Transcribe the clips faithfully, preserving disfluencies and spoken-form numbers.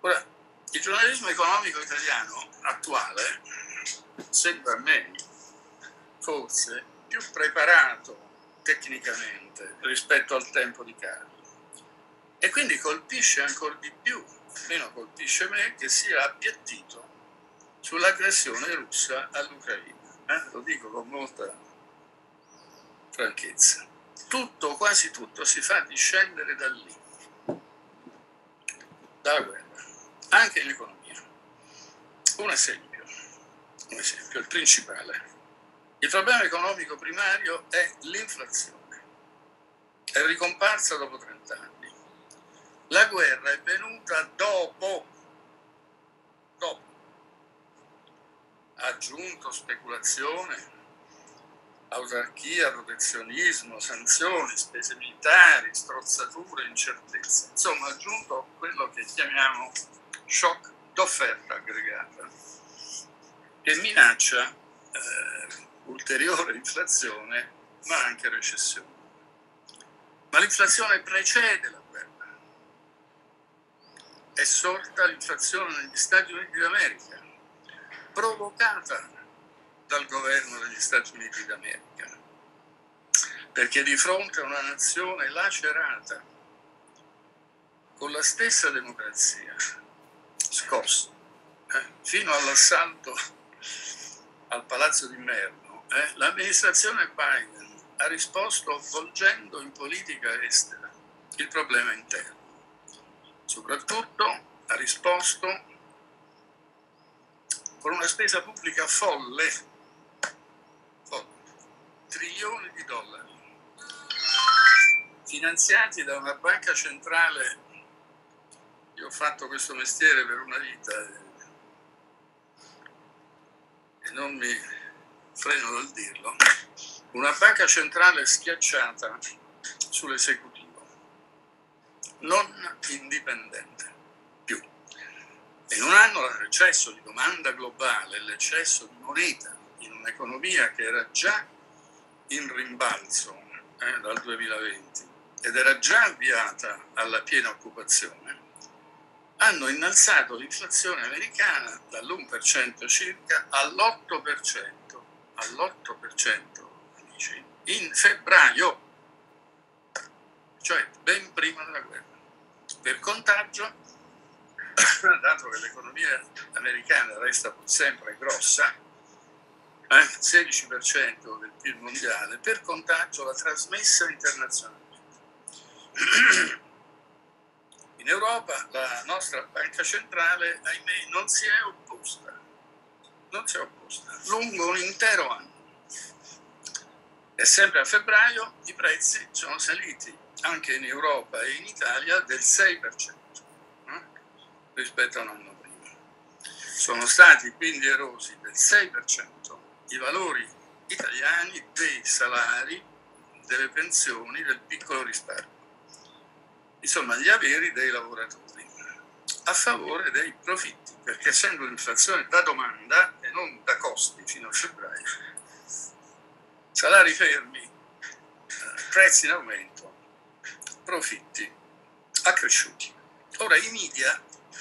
Ora, il giornalismo economico italiano attuale sembra a me forse più preparato tecnicamente rispetto al tempo di Carlo, e quindi colpisce ancora di più, almeno colpisce me, che sia appiattito sull'aggressione russa all'Ucraina. Eh? Lo dico con molta franchezza. Tutto, quasi tutto, si fa discendere da lì, dalla guerra, anche in economia. Un esempio, un esempio, il principale. Il problema economico primario è l'inflazione. È ricomparsa dopo trent'anni. La guerra è venuta dopo, dopo. Ha aggiunto speculazione, autarchia, protezionismo, sanzioni, spese militari, strozzature, incertezza. Insomma, ha aggiunto quello che chiamiamo shock d'offerta aggregata, che minaccia eh, ulteriore inflazione, ma anche recessione. Ma l'inflazione precede la guerra. È sorta l'inflazione negli Stati Uniti d'America, provocata dal governo degli Stati Uniti d'America, perché di fronte a una nazione lacerata, con la stessa democrazia scossa, eh, fino all'assalto al Palazzo d'Inverno, eh, l'amministrazione Biden ha risposto volgendo in politica estera il problema interno. Soprattutto ha risposto con una spesa pubblica folle, folle, trilioni di dollari, finanziati da una banca centrale. Io ho fatto questo mestiere per una vita e non mi freno dal dirlo, una banca centrale schiacciata sull'esecutivo, non indipendente più. In un anno l'eccesso di domanda globale, l'eccesso di moneta in un'economia che era già in rimbalzo eh, dal duemilaventi ed era già avviata alla piena occupazione, hanno innalzato l'inflazione americana dall'uno per cento circa all'otto per cento, all'otto per cento, amici, in febbraio, cioè ben prima della guerra. Per contagio, dato che l'economia americana resta pur sempre grossa, eh, sedici per cento del P I L mondiale, per contagio l'ha trasmessa internazionalmente. In Europa la nostra banca centrale, ahimè, non si è opposta, non si è opposta, lungo un intero anno. E sempre a febbraio i prezzi sono saliti, anche in Europa e in Italia, del sei per cento eh, rispetto a un anno prima. Sono stati quindi erosi del sei per cento i valori italiani dei salari, delle pensioni, del piccolo risparmio. Insomma, gli averi dei lavoratori a favore dei profitti, perché essendo un'inflazione da domanda e non da costi fino a febbraio, salari fermi, prezzi in aumento, profitti accresciuti. Ora i media,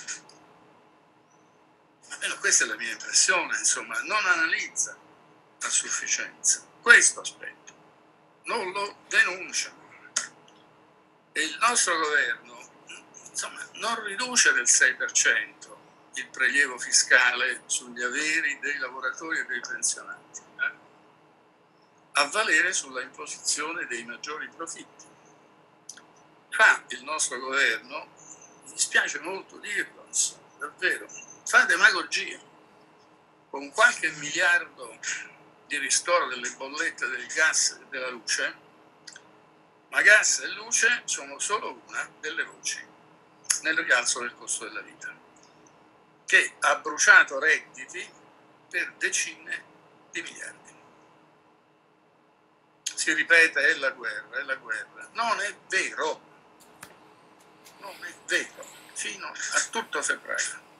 almeno questa è la mia impressione, insomma, non analizzano a sufficienza questo aspetto, non lo denunciano. E il nostro governo, insomma, non riduce del sei per cento il prelievo fiscale sugli averi dei lavoratori e dei pensionati, eh? a valere sulla imposizione dei maggiori profitti. Fa il nostro governo, mi dispiace molto dirlo, insomma, davvero, fa demagogia. Con qualche miliardo di ristoro delle bollette del gas e della luce, ma gas e luce sono solo una delle voci nel rialzo del costo della vita, che ha bruciato redditi per decine di miliardi. Si ripete, è la guerra, è la guerra. Non è vero, non è vero, fino a tutto febbraio.